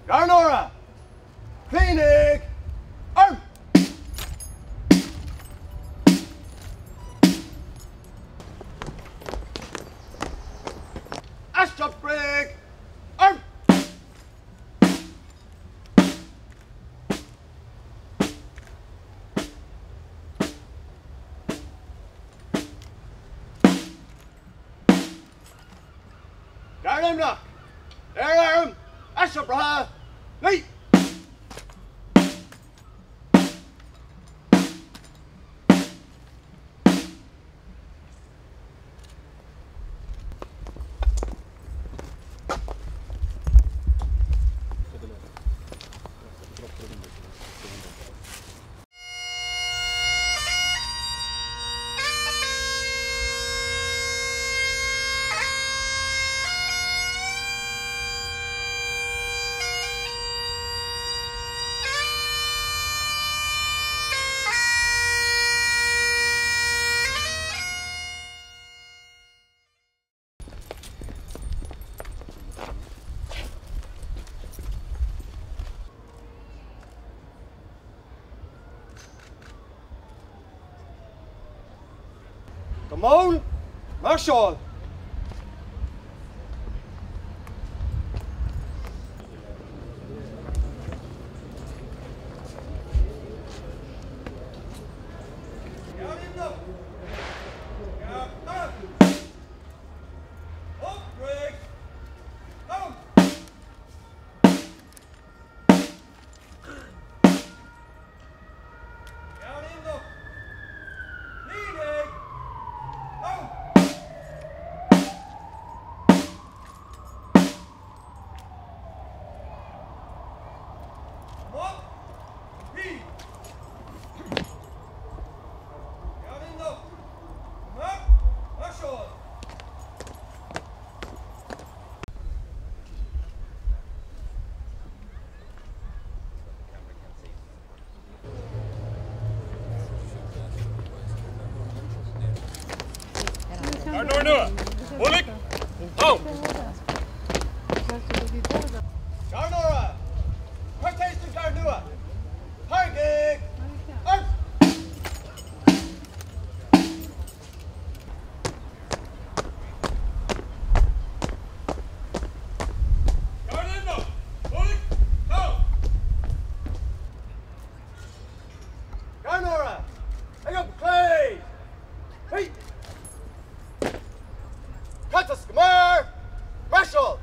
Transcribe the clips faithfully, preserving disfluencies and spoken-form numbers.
Garnora, Cleanig, Arm. Ashton break, Arm. Garnum knock, there arm, Ashton bra, leap. Come on, Marshal. Garnora, Bullock, home. Garnora, Cortes to Garnua, Hargig, Arp. Garnora, Bullock, home. Garnora, hang up Clay. Hey. Katas Gamar, Marshal.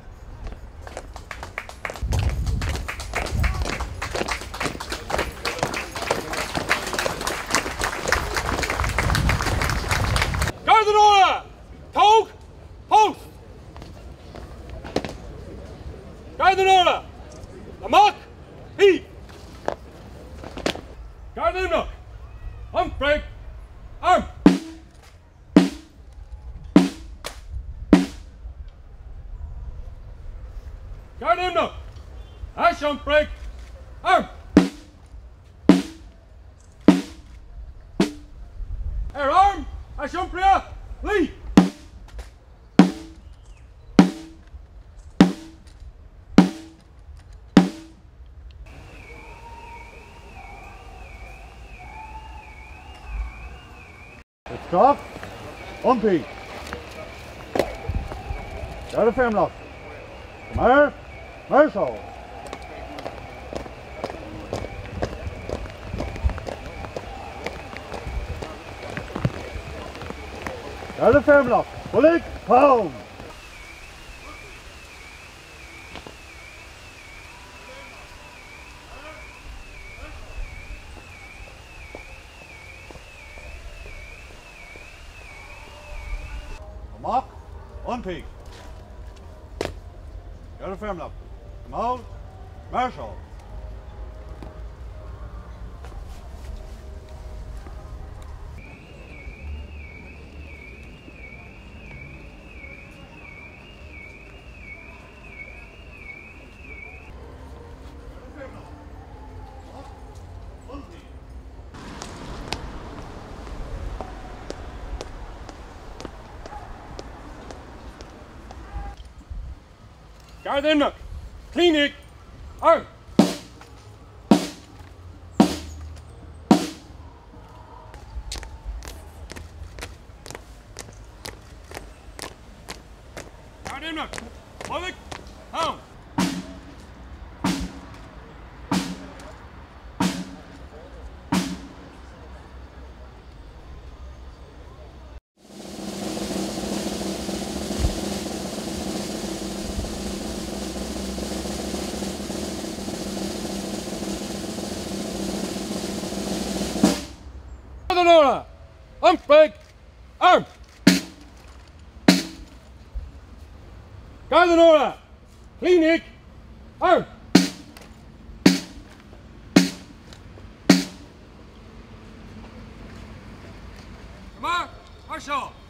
Gardenora, Toke, Post. Gardenora, Lamach, Heath. Gardenora, Humphrey, Arm. Gardenora, Ash Humphrey, Arm. Air Arm, Ash Humphrey, Lee. Stop. Umpy. Got a firm lock. Come here. Marshal. Got a firm lock. Bullock, home. Mock, one peak. Got a firm lock. Come out, Marshal. Gardennock, Cleanig, Arm. Guard in up. Public. Home. Nora, hump break, arm. Guard Nora, clean Nick, arm. Come on, marshal.